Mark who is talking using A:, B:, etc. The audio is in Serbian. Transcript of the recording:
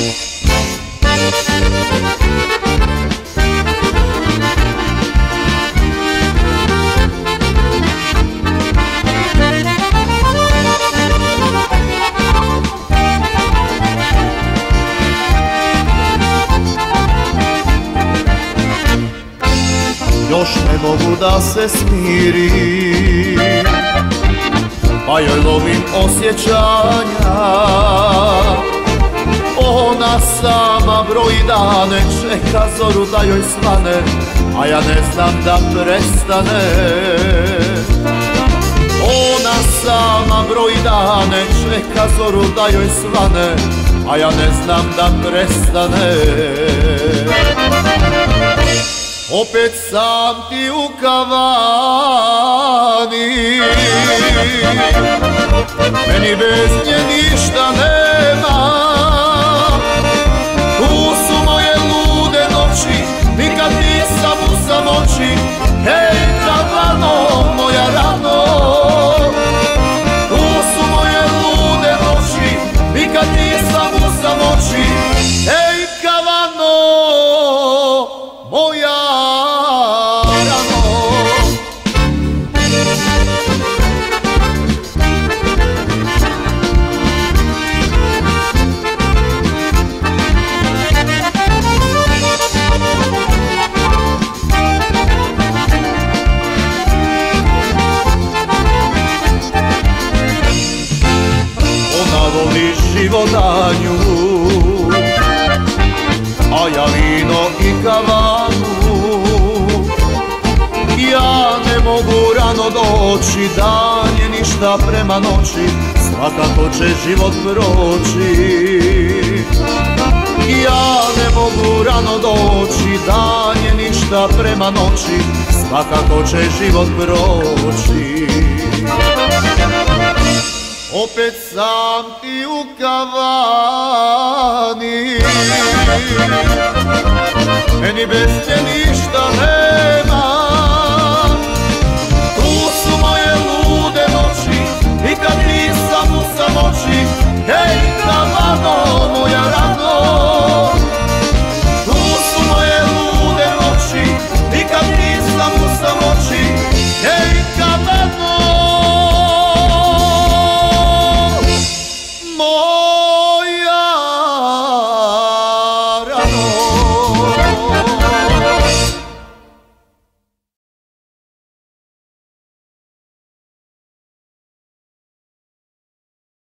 A: Još ne mogu da se smirim, pa joj lovim osjećanja. Ona sama broji dane, čeka zoru da joj svane, a ja ne znam da prestane. Ona sama broji dane, čeka zoru da joj svane, a ja ne znam da prestane. Opet sam ti u kavani, meni bez nje ništa nema. Tu su moje lude noći, nikad nisam u samoći. Hej kavano, moja rano, tu su moje lude noći, nikad nisam u samoći. Hej kavano, moja rano. Ona voli životanju, a ja vino i kavanu. Ja ne mogu rano doći, dan je ništa prema noći, svakako će život proći. Ja ne mogu rano doći, dan je ništa prema noći, svakako će život proći. Opet sam ti u kavani, meni bez nje ništa ne